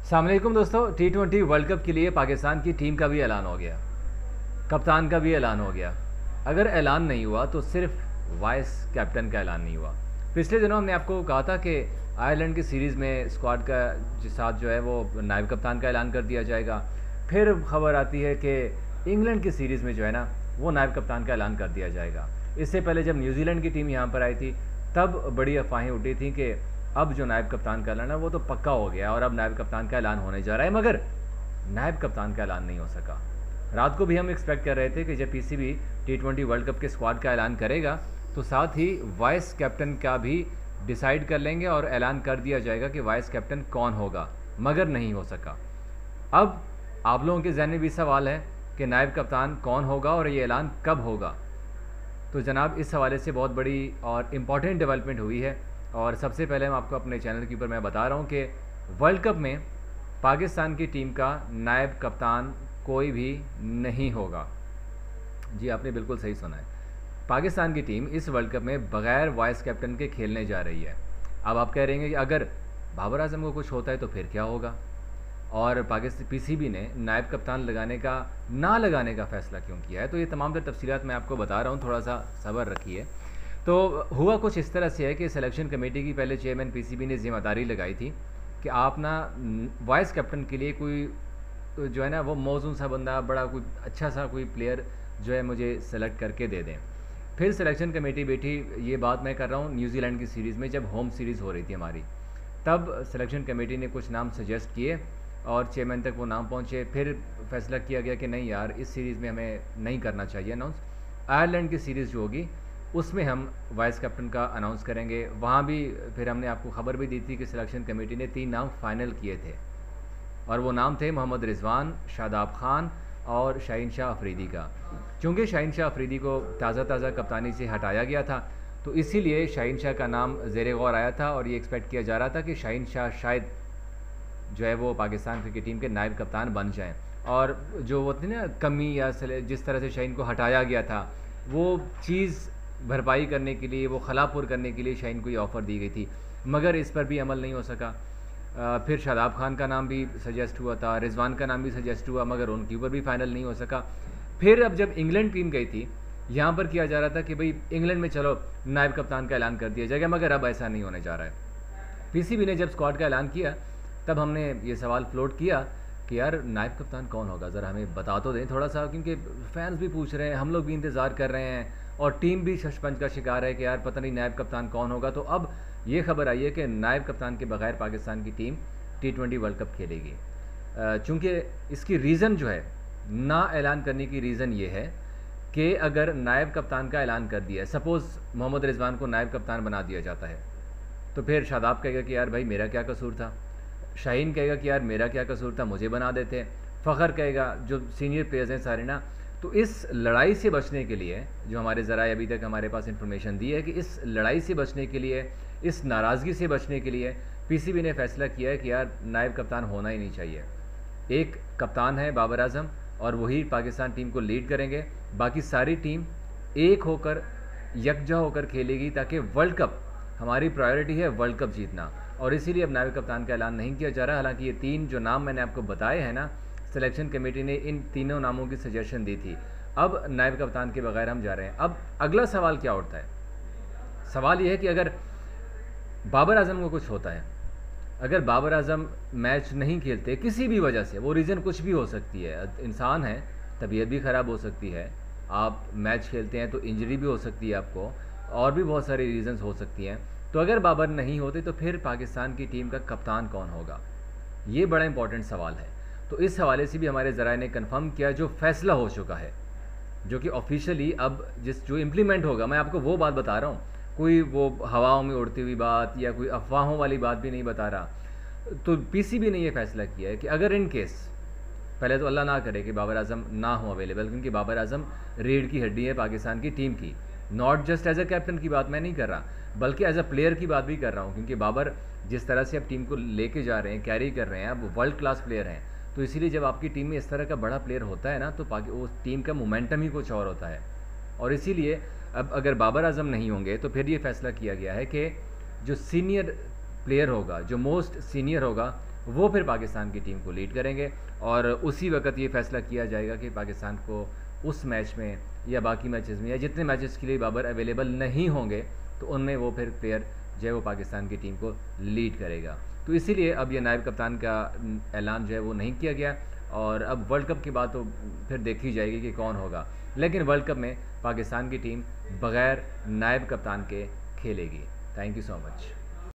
अस्सलामुअलैकुम दोस्तों। T20 world cup के लिए पाकिस्तान की टीम का भी ऐलान हो गया, कप्तान का भी ऐलान हो गया। अगर ऐलान नहीं हुआ तो सिर्फ वाइस कैप्टन का ऐलान नहीं हुआ। पिछले दिनों हमने आपको कहा था कि आयरलैंड की सीरीज़ में स्क्वाड का साथ जो है वो नायब कप्तान का ऐलान कर दिया जाएगा। फिर खबर आती है कि इंग्लैंड की सीरीज़ में जो है ना वो नायब कप्तान का ऐलान कर दिया जाएगा। इससे पहले जब न्यूजीलैंड की टीम यहाँ पर आई थी तब बड़ी अफवाहें उठी थी कि अब जो नायब कप्तान का ऐलान है वो तो पक्का हो गया और अब नायब कप्तान का ऐलान होने जा रहा है, मगर नायब कप्तान का ऐलान नहीं हो सका। रात को भी हम एक्सपेक्ट कर रहे थे कि जब पीसीबी T20 वर्ल्ड कप के स्क्वाड का ऐलान करेगा तो साथ ही वाइस कैप्टन का भी डिसाइड कर लेंगे और ऐलान कर दिया जाएगा कि वाइस कैप्टन कौन होगा, मगर नहीं हो सका। अब आप लोगों के जहन में भी सवाल है कि नायब कप्तान कौन होगा और ये ऐलान कब होगा। तो जनाब इस हवाले से बहुत बड़ी और इम्पॉर्टेंट डेवलपमेंट हुई है और सबसे पहले हम आपको अपने चैनल के ऊपर मैं बता रहा हूँ कि वर्ल्ड कप में पाकिस्तान की टीम का नायब कप्तान कोई भी नहीं होगा। जी आपने बिल्कुल सही सुना है, पाकिस्तान की टीम इस वर्ल्ड कप में बगैर वाइस कैप्टन के खेलने जा रही है। अब आप कह रहे हैं कि अगर बाबर आजम को कुछ होता है तो फिर क्या होगा, और पाकिस्तान पीसीबी ने नायब कप्तान लगाने का ना लगाने का फ़ैसला क्यों किया है, तो ये तमाम तफसीलात मैं आपको बता रहा हूँ, थोड़ा सा सब्र रखिए। तो हुआ कुछ इस तरह से है कि सिलेक्शन कमेटी की पहले चेयरमैन पीसीबी ने जिम्मेदारी लगाई थी कि आप ना वाइस कैप्टन के लिए कोई जो है ना वो मौजूद सा बंदा, बड़ा कोई अच्छा सा कोई प्लेयर जो है मुझे सेलेक्ट करके दे दें। फिर सिलेक्शन कमेटी बैठी, ये बात मैं कर रहा हूँ न्यूजीलैंड की सीरीज़ में जब होम सीरीज़ हो रही थी हमारी, तब सिलेक्शन कमेटी ने कुछ नाम सजेस्ट किए और चेयरमैन तक वो नाम पहुँचे। फिर फैसला किया गया कि नहीं यार, इस सीरीज़ में हमें नहीं करना चाहिए अनाउंस। आयरलैंड की सीरीज़ जो होगी उसमें हम वाइस कैप्टन का अनाउंस करेंगे। वहाँ भी फिर हमने आपको खबर भी दी थी कि सिलेक्शन कमेटी ने 3 नाम फाइनल किए थे और वो नाम थे मोहम्मद रिजवान, शादाब खान और शाहीन शाह अफरीदी का। चूँकि शाहीन शाह अफरीदी को ताज़ा कप्तानी से हटाया गया था तो इसीलिए शाहीन शाह का नाम ज़ेरे गौर आया था और ये एक्सपेक्ट किया जा रहा था कि शाहीन शाह शायद जो है वो पाकिस्तान क्रिकेट टीम के नायब कप्तान बन जाएं। और जो वो थी ना कमी या जिस तरह से शाहीन को हटाया गया था वो चीज़ भरपाई करने के लिए, वो खलापुर करने के लिए शाहीन को ये ऑफ़र दी गई थी, मगर इस पर भी अमल नहीं हो सका। फिर शादाब खान का नाम भी सजेस्ट हुआ था, रिजवान का नाम भी सजेस्ट हुआ, मगर उनके ऊपर भी फाइनल नहीं हो सका। फिर अब जब इंग्लैंड टीम गई थी यहाँ पर किया जा रहा था कि भाई इंग्लैंड में चलो नायब कप्तान का ऐलान कर दिया जाएगा, मगर अब ऐसा नहीं होने जा रहा है। पीसीबी ने जब स्क्वाड का ऐलान किया तब हमने ये सवाल फ्लोट किया कि यार नायब कप्तान कौन होगा, ज़रा हमें बता तो दें थोड़ा सा, क्योंकि फैंस भी पूछ रहे हैं, हम लोग भी इंतज़ार कर रहे हैं और टीम भी शशपंज का शिकार है कि यार पता नहीं नायब कप्तान कौन होगा। तो अब ये खबर आई है कि नायब कप्तान के बगैर पाकिस्तान की टीम T20 वर्ल्ड कप खेलेगी। चूँकि इसकी रीज़न जो है ना ऐलान करने की रीज़न ये है कि अगर नायब कप्तान का ऐलान कर दिया, सपोज़ मोहम्मद रिजवान को नायब कप्तान बना दिया जाता है, तो फिर शादाब कहेगा कि यार भाई मेरा क्या कसूर था, शाहीन कहेगा कि यार मेरा क्या कसूर था, मुझे बना देते, फ़खर कहेगा, जो सीनियर प्लेयर्स हैं सारे ना। तो इस लड़ाई से बचने के लिए, जो हमारे ज़राए अभी तक हमारे पास इन्फॉर्मेशन दी है कि इस लड़ाई से बचने के लिए, इस नाराज़गी से बचने के लिए पीसीबी ने फैसला किया है कि यार नायब कप्तान होना ही नहीं चाहिए। एक कप्तान है बाबर आजम और वही पाकिस्तान टीम को लीड करेंगे, बाकी सारी टीम एक होकर यकजा होकर खेलेगी, ताकि वर्ल्ड कप, हमारी प्रायोरिटी है वर्ल्ड कप जीतना, और इसीलिए अब नायब कप्तान का ऐलान नहीं किया जा रहा। हालांकि ये 3 जो नाम मैंने आपको बताए हैं ना, सिलेक्शन कमेटी ने इन तीनों नामों की सजेशन दी थी। अब नायब कप्तान के बगैर हम जा रहे हैं। अब अगला सवाल क्या उठता है, सवाल ये है कि अगर बाबर आजम को कुछ होता है, अगर बाबर आजम मैच नहीं खेलते किसी भी वजह से, वो रीज़न कुछ भी हो सकती है, इंसान है, तबीयत भी ख़राब हो सकती है, आप मैच खेलते हैं तो इंजरी भी हो सकती है आपको, और भी बहुत सारी रीज़न्स हो सकती हैं। तो अगर बाबर नहीं होते तो फिर पाकिस्तान की टीम का कप्तान कौन होगा, ये बड़ा इंपॉर्टेंट सवाल है। तो इस हवाले से भी हमारे ज़राए ने कन्फर्म किया, जो फैसला हो चुका है, जो कि ऑफिशियली अब जो इम्प्लीमेंट होगा, मैं आपको वो बात बता रहा हूँ, कोई वो हवाओं में उड़ती हुई बात या कोई अफवाहों वाली बात भी नहीं बता रहा। तो पीसीबी ने ये फैसला किया है कि अगर इन केस, पहले तो अल्लाह ना करे कि बाबर आजम ना हो अवेलेबल, क्योंकि बाबर आजम रीढ़ की हड्डी है पाकिस्तान की टीम की, not just as a captain की बात मैं नहीं कर रहा, बल्कि एज अ प्लेयर की बात भी कर रहा हूँ, क्योंकि बाबर जिस तरह से अब टीम को लेके जा रहे हैं, कैरी कर रहे हैं, अब वर्ल्ड क्लास प्लेयर हैं। तो इसीलिए जब आपकी टीम में इस तरह का बड़ा प्लेयर होता है ना, तो उस टीम का मोमेंटम ही कुछ और होता है। और इसीलिए अब अगर बाबर आजम नहीं होंगे तो फिर ये फैसला किया गया है कि जो सीनियर प्लेयर होगा, जो मोस्ट सीनियर होगा, वो फिर पाकिस्तान की टीम को लीड करेंगे और उसी वक्त ये फैसला किया जाएगा कि पाकिस्तान को उस मैच में या बाकी मैचेस में या जितने मैचेस के लिए बाबर अवेलेबल नहीं होंगे तो उनमें वो फिर प्लेयर जो है वो पाकिस्तान की टीम को लीड करेगा। तो इसीलिए अब ये नायब कप्तान का ऐलान जो है वो नहीं किया गया और अब वर्ल्ड कप की बात तो फिर देखी जाएगी कि कौन होगा, लेकिन वर्ल्ड कप में पाकिस्तान की टीम बग़ैर नायब कप्तान के खेलेगी। Thank you so much.